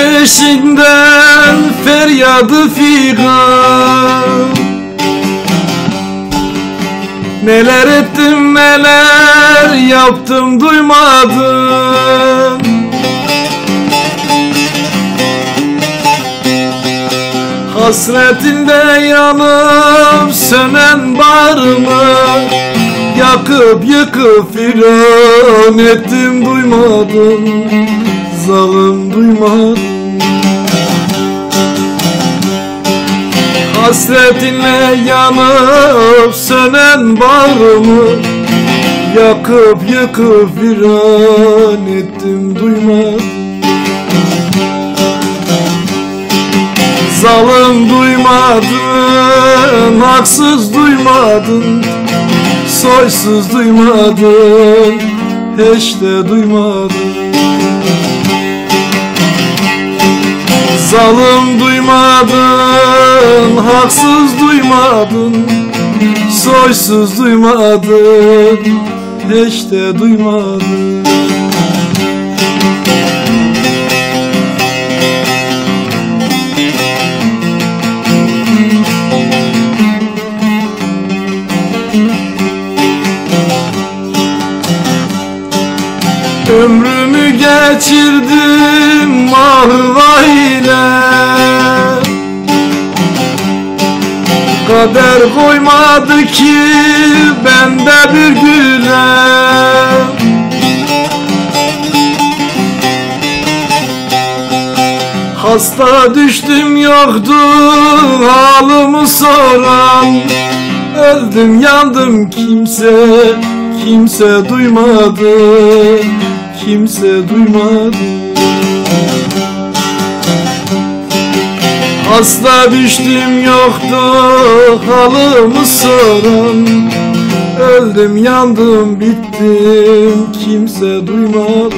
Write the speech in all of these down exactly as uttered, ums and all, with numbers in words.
peşinden feryadı figan. Neler ettim neler yaptım duymadın. Hasretinde yanıp sönen bağrımı yakıp yıkıp filan ettim duymadın. Zalim duymadın. Hasretinle yanıp sönen bağrımı yakıp yıkıp viran ettim duymadın. Zalim duymadın, haksız duymadın, soysuz duymadın, hiç de duymadın. Zalim duymadın, haksız duymadın, soysuz duymadın, hiç de duymadın. Ömrümü geçirdim mahva ile, kader koymadı ki bende bir güle. Hasta düştüm yoktu halımı soran, öldüm yandım kimse kimse duymadı, kimse duymadı. Hasta düştüm yoktu halımı soran, öldüm yandım bittim kimse duymadı.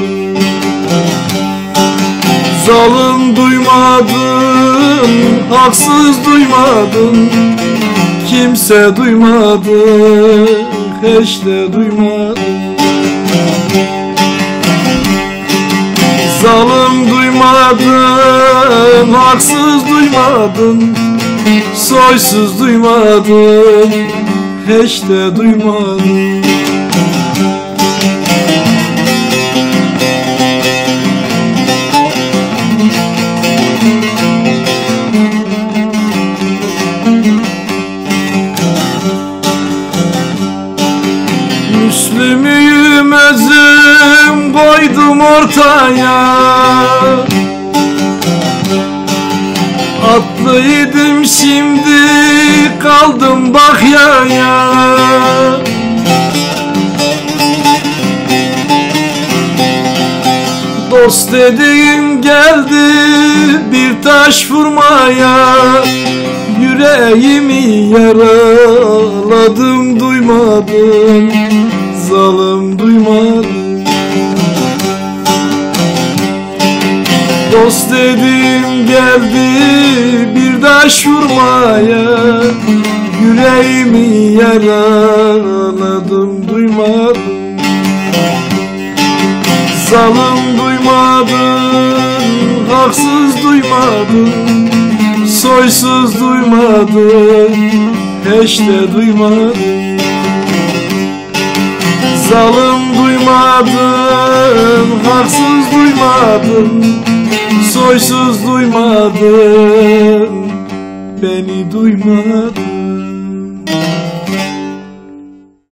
Zalim duymadın, haksız duymadın, kimse duymadı, hiç de duymadı. Zalim duymadın, haksız duymadın, soysuz duymadın, hiç de duymadın. Müslümüyüm özüm koydum ortaya, atlıydım şimdi kaldım bak yaya. Dost dediğin geldi bir taş vurmaya, yüreğimi yaraladım duymadım, zalim duymadım. Dost dedim geldi bir taş vurmaya, yüreğimi yaraladım duymadım. Zalim duymadın, haksız duymadın, soysuz duymadın, hiç de duymadın. Zalim duymadın, haksız duymadın, soysuz duymadın, beni duymadın.